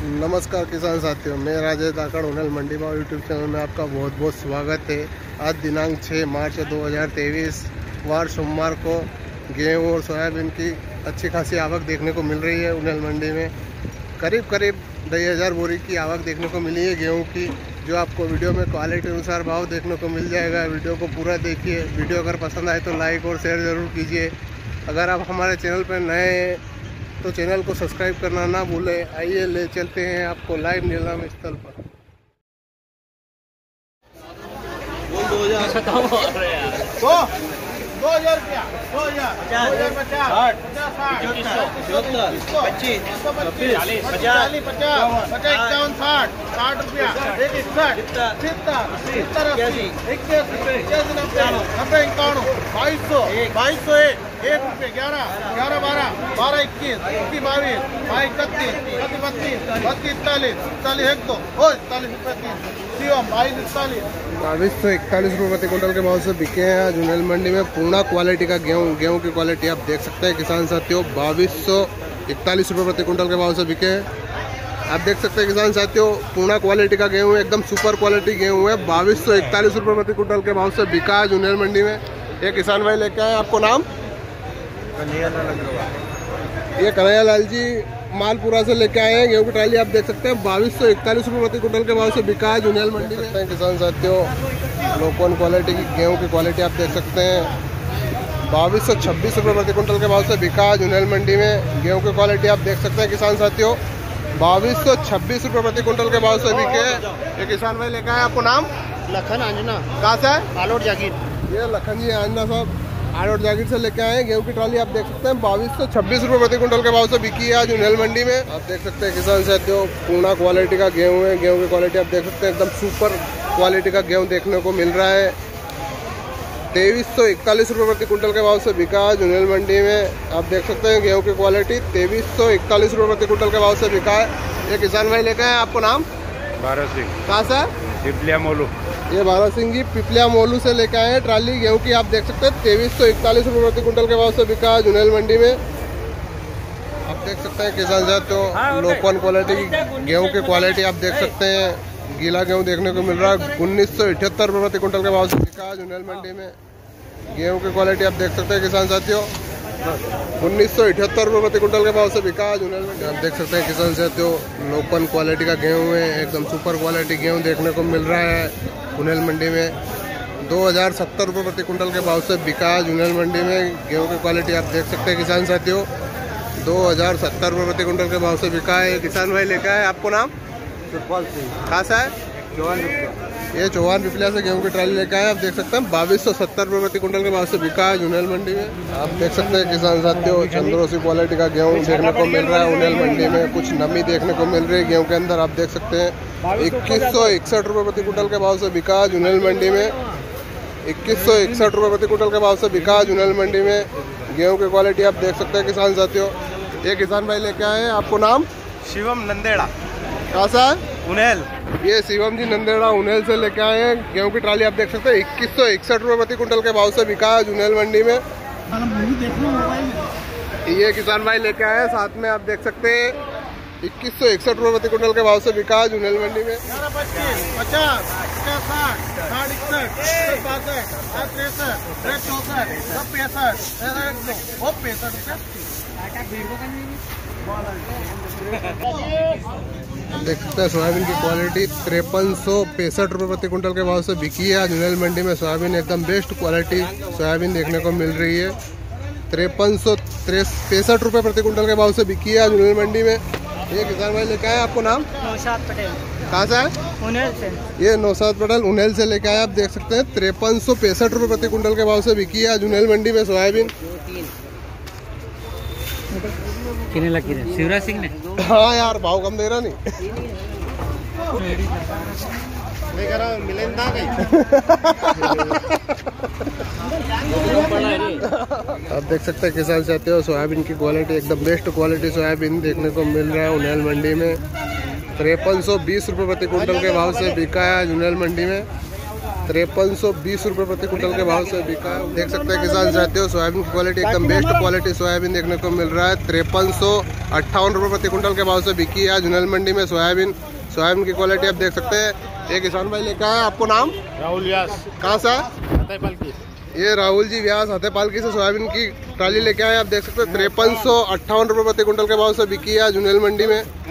नमस्कार किसान साथियों, मैं राजेश धाकड़ उनल मंडी भाव यूट्यूब चैनल में आपका बहुत बहुत स्वागत है। आज दिनांक 6 मार्च 2023 वार सोमवार को गेहूं और सोयाबीन की अच्छी खासी आवक देखने को मिल रही है। उनल मंडी में करीब 2,000 बोरी की आवक देखने को मिली है गेहूं की, जो आपको वीडियो में क्वालिटी अनुसार भाव देखने को मिल जाएगा। वीडियो को पूरा देखिए। वीडियो अगर पसंद आए तो लाइक और शेयर ज़रूर कीजिए। अगर आप हमारे चैनल पर नए हैं तो चैनल को सब्सक्राइब करना ना भूलें। आइए ले चलते हैं आपको लाइव नीलाम स्थल पर। 2,000 रुपया, 2,000, 50, 55, 40, 50, 51, 60 रुपया, 61, 70, 80, 81, 90, 2201, 1 रुपये, 11, 12, 12, 21, 22, 31, 32, 41, 2241 रुपये प्रति कुंटल के भाव से बिके हैं आज उनल मंडी में। पूर्णा क्वालिटी का गेहूं की क्वालिटी आप देख सकते हैं किसान साथियों। 2241 रुपये प्रति कुंटल के भाव से बिके हैं। आप देख सकते हैं किसान साथियों, पूर्णा क्वालिटी का गेहूं है, एकदम सुपर क्वालिटी गेहूं है। 2241 रुपये प्रति कुंटल के भाव से बिका आज उनल मंडी में। ये किसान भाई लेके आए, आपको नाम? ये कन्हैया लाल जी मालपुरा से लेके आए हैं। गेहूं की ट्राली आप देख सकते हैं 2241 रुपये प्रति कुंटल के भाव से बिका है जुनेल मंडी में। किसान साथियों, लोकल क्वालिटी की गेहूं की क्वालिटी आप देख सकते हैं 2226 रुपये प्रति कुंटल के भाव से बिका है जुनेल मंडी में। गेहूं की क्वालिटी आप देख सकते हैं किसान साथियों 2226 रुपये प्रति कुंटल के भाव से बिके। ये किसान भाई लेके आए, आपको नाम? लखन आंजना, कहाँ से है? आलोट जागीर। ये लखन जी आंजना साहब आलोट जागीर से लेके आए। गेहूं की ट्राली आप देख सकते हैं 2226 रुपये प्रति कुंटल के भाव से बिकी है आज उनल मंडी में। आप देख सकते हैं किसान साथियों, पूर्णा क्वालिटी का गेहूं है। गेहूं की क्वालिटी आप देख सकते हैं एकदम सुपर क्वालिटी का गेहूं देखने को मिल रहा है। 2341 रुपये प्रति कुंटल के भाव से बिका आज उनल मंडी में। आप देख सकते हैं गेहूं की क्वालिटी 2341 रुपये प्रति कुंटल के भाव से बिका है। ये किसान भाई लेके आए, आपको नाम? भारत सिंह, कहाँ से? पिपलिया मोलू। ये भारत सिंह जी पिपलिया मोलू से लेके आए हैं ट्राली गेहूं की। आप देख सकते हैं 2341 रुपये प्रति कुंटल के भाव से बिका है जुनेल मंडी में। आप देख सकते हैं किसान साथियों, लोकल क्वालिटी की गेहूं की क्वालिटी आप देख सकते हैं। गीला गेहूं देखने को मिल रहा है 1978 रुपये प्रति कुंटल के भाव से बिका है जुनेल मंडी में। गेहूं की क्वालिटी आप देख सकते हैं किसान साथियों 1978 रुपये प्रति कुंटल के भाव से बिका है जुनेल मंडी। आप देख सकते हैं किसान साथियों, लोकल क्वालिटी का गेहूं है, एकदम सुपर क्वालिटी गेहूं देखने को मिल रहा है जुनेल मंडी में। 2070 रुपये प्रति कुंटल के भाव से बिका है जुनेल मंडी में। गेहूं की क्वालिटी आप देख सकते हैं किसान साथियों 2070 रुपये प्रति कुंटल के भाव से बिका है। किसान भाई लेकर आए, आपको नाम? कहाँ से है? ये चौहान पिपलिया से गेहूं की ट्राली लेकर आए। आप देख सकते हैं 2270 रुपये प्रति कुंटल के भाव से बिका है जुनेल मंडी में। आप देख सकते हैं किसान साथियों, चंद्रोसी क्वालिटी का गेहूं देखने को मिल रहा है उनल मंडी में। कुछ नमी देखने को मिल रही है गेहूं के अंदर। आप देख सकते हैं 2161 रुपये प्रति कुंटल के भाव से बिका है जुनेल मंडी में। 2161 रुपये प्रति कुंटल के भाव से बिका है जुनेल मंडी में। गेहूं की क्वालिटी आप देख सकते हैं किसान साथियों। ये किसान भाई लेके आए हैं, आपको नाम? शिवम नंदेड़ा, कहाँ से है? उनेल। ये शिवम जी नंदेड़ा उनेल से लेके आए हैं। गेहूं की ट्राली आप देख सकते हैं 2161 रुपये प्रति कुंटल के भाव से बिका है जुनेल मंडी में। ये किसान भाई लेके आए हैं, साथ में आप देख सकते हैं 2161 रुपये प्रति कुंटल के भाव से बिका है जुनेल मंडी में। 50, 60, देख सकते हैं सोयाबीन की क्वालिटी 5365 रुपये प्रति कुंटल के भाव से बिकी है आज उनल मंडी में। सोयाबीन एकदम बेस्ट क्वालिटी सोयाबीन देखने को मिल रही है। 5365 रुपये प्रति कुंटल के भाव से बिकी है आज उनल मंडी में। ये किसान भाई लेके आए, आपको नाम? नौशाद पटेल, कहाँ से है? उनेल से। ये नौशाद पटेल उनेल से लेके आए। आप देख सकते हैं 5365 रुपये प्रति कुंटल के भाव से बिकी है आज उनल मंडी में सोयाबीन। कितने लगी है? शिवराज सिंह ने? हाँ यार, भाव कम दे रहा नहीं। आप देख सकते हैं किसान चाहते हो सोयाबीन की क्वालिटी एकदम बेस्ट क्वालिटी सोयाबीन देखने को मिल रहा है उनेल मंडी में। 5320 रुपये प्रति कुंटल के भाव से बिका है उनेल मंडी में। 5320 रुपये प्रति कुंटल के भाव से बिका है। देख सकते हैं किसान साथियों, सोयाबीन की क्वालिटी एकदम बेस्ट क्वालिटी सोयाबीन देखने को मिल रहा है। 5358 रुपये प्रति कुंटल के भाव से बिकी है आज जुनेल मंडी में सोयाबीन की क्वालिटी आप देख सकते हैं। ये किसान भाई लेकर आए, आपको नाम? राहुल व्यास, कहाँ सा? हतेपाल की। ये राहुल जी व्यास हतेपालकी से सोयाबीन की ट्राली लेके आए, आप देख सकते हैं। 5358 रुपये प्रति कुंटल के भाव से बिकी है जुनेल मंडी में।